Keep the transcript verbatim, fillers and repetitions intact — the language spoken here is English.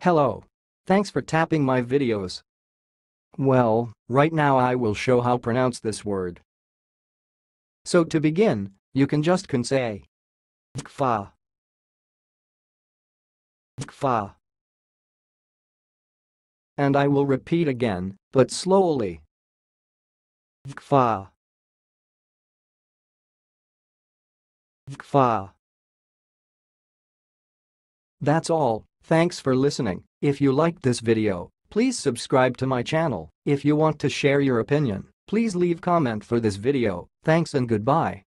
Hello. Thanks for tapping my videos. Well, right now I will show how pronounce this word. So to begin, you can just can say Vcfa. Vcfa. And I will repeat again, but slowly. Vcfa. Vcfa. That's all. Thanks for listening. If you liked this video, please subscribe to my channel. If you want to share your opinion, please leave comment for this video. Thanks and goodbye.